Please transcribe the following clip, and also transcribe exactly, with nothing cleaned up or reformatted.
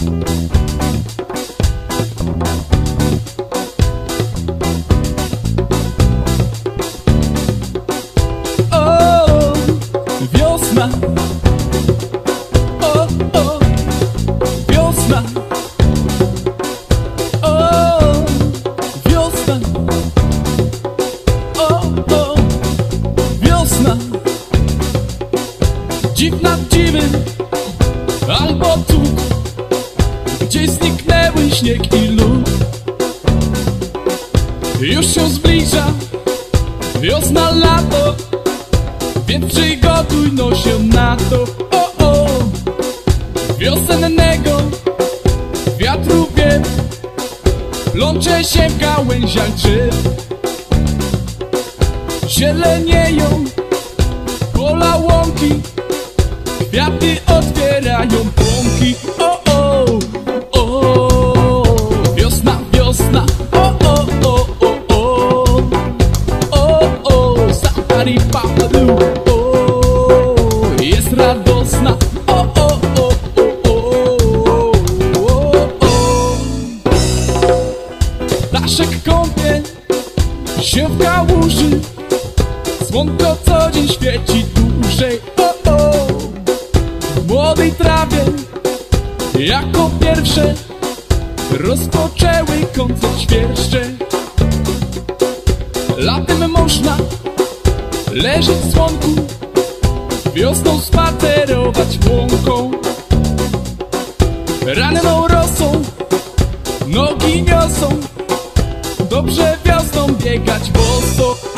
Wiosna, o, o, wiosna, o, wiosna, o, o, wiosna. Dziwna dziwy, albo tu, gdzieś zniknęły śnieg i lód. Już się zbliża wiosna, lato, więc przygotuj no się na to. O, o, wiosennego wiatru wiew plącze się w gałęziach drzew. Zielenieją pola, łąki, kwiaty otwierają pąki. O, o, o, wiosna, wiosna. O, o, o, o, o, o, o, Santari Papadu. Jest radosna. O, o, o, o, o, o, o. Ptaszek kąpie się w kałuży, słonko co dzień świeci dłużej. O, o, w młodej trawie jako pierwsze rozpoczęły koncert świerszcze. Latem można leżeć w słonku, wiosną spacerować łąką. Ranną rosą nogi niosą, dobrze wiosną biegać boso.